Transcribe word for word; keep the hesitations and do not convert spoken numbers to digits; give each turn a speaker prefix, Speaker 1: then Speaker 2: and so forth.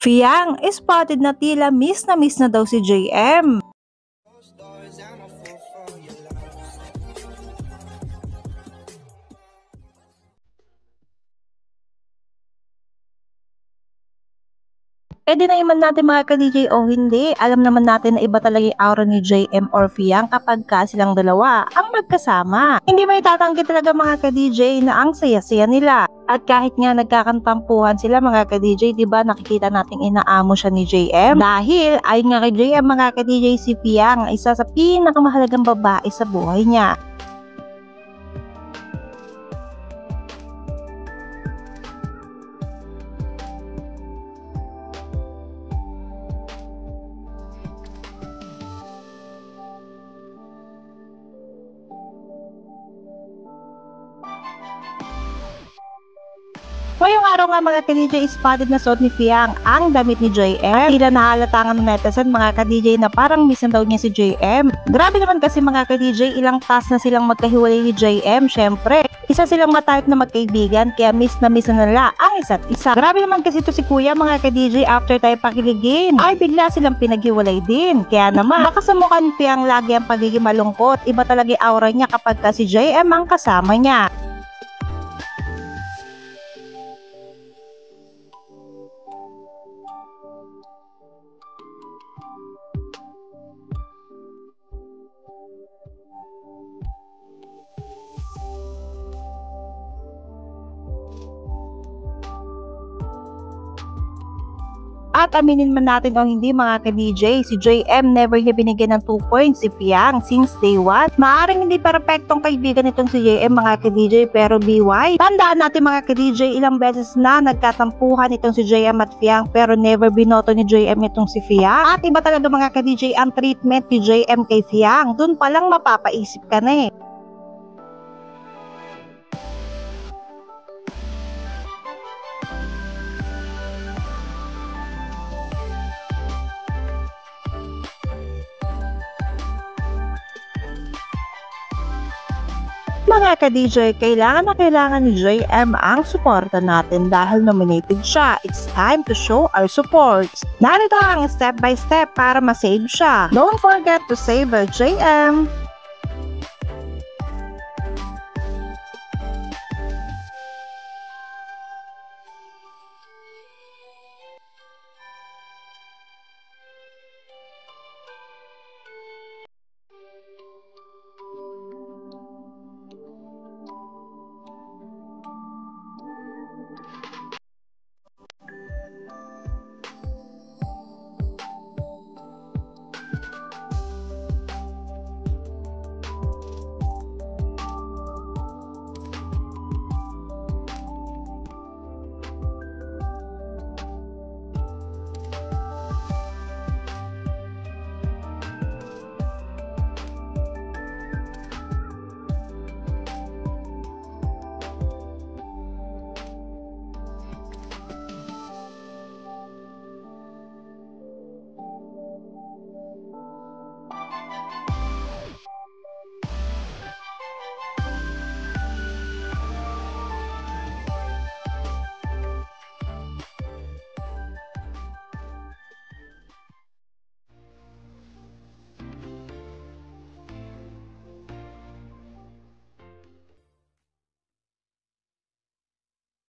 Speaker 1: Fiang, spotted na tila miss na miss na daw si J M. E di na iman natin mga ka-D J o hindi, alam naman natin na iba talaga yung aura ni J M or Fiang kapag ka silang dalawa ang magkasama. Hindi may tatanggi talaga mga ka-D J na ang saya-saya nila. At kahit nga nagkakantampuhan sila mga ka-D J, diba nakikita nating inaamo siya ni J M? Dahil ay nga kay J M mga ka-D J, si Fiang isa sa pinakamahalagang babae sa buhay niya. Ngayong araw nga mga ka-D J, spotted na suot ni Fiang ang damit ni J M. Tila nahalatangan ng netizen mga ka-D J na parang miss na daw niya si J M. Grabe naman kasi mga ka-D J, ilang taas na silang magkahiwalay ni J M. Syempre, isa silang matayot na magkaibigan kaya miss na miss na nila ang isa't isa. Grabe naman kasi ito si Kuya mga ka-D J, after tayo pakiligin ay bigla silang pinaghiwalay din. Kaya naman, baka sa mukha ni Fiang lagi ang pagiging malungkot. Iba talaga yung aura niya kapag ka si J M ang kasama niya. At aminin man natin o hindi mga ka-D J, si J M never niya binigyan ng two points si Fiang since day one. Maaring hindi perfectong kaibigan itong si J M mga ka-D J, pero B Y. Tandaan natin mga ka-D J, ilang beses na nagkatampuhan itong si J M at Fiang pero never binoto ni J M itong si Fiang. At iba talaga mga ka-D J ang treatment ni J M kay Fiang. Dun palang mapapaisip ka na eh. Mga ka-D J, kailangan na kailangan ni J M ang suporta natin dahil nominated siya. It's time to show our support. Narito ang step by step para ma-save siya. Don't forget to save J M.